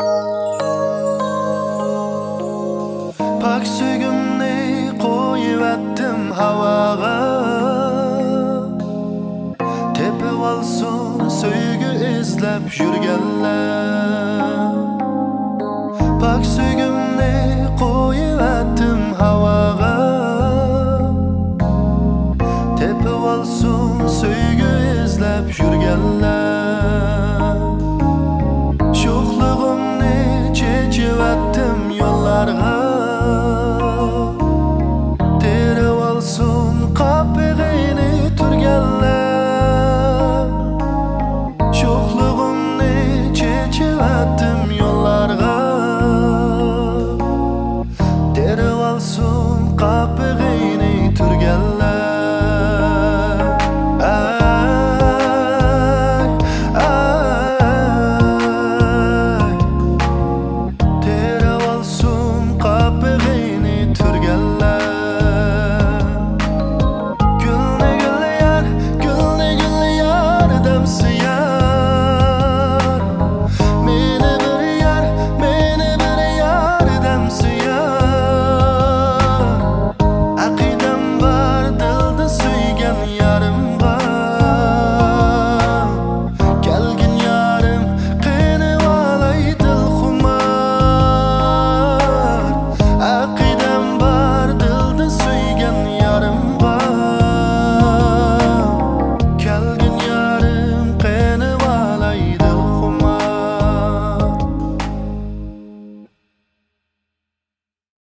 Pak söygümni qo'yivatdim havoga, tepib olsun soygu izlab yurganlar. Pak söygümni qo'yivatdim havoga, tepib olsun soygu izlab yurganlar. Sho'xlig'imni chechivatdim yo'llarga, terib olsun qopig'ini turganlar. Sho'xlig'imni chechivatdim yo'llarga,